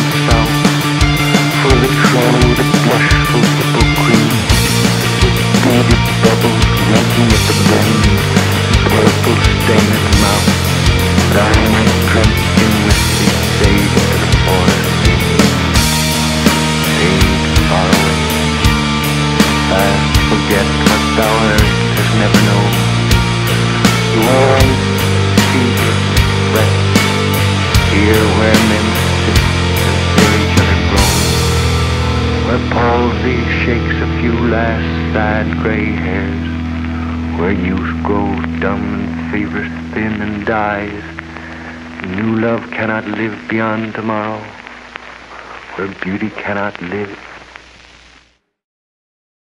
south, for the troll that blushful purple cream, with beaded bubbles ranking at the brim, purple stain at the mouth, that I might drink in whiskey sage to the forest sea. Fade far away, fast forget what thou hast never known. Long, ceaseless breath, here where men sit and hear each other groan, where palsy shakes a few last sad grey hairs, where youth grows dumb and fever thin and dies, new love cannot live beyond tomorrow, where beauty cannot live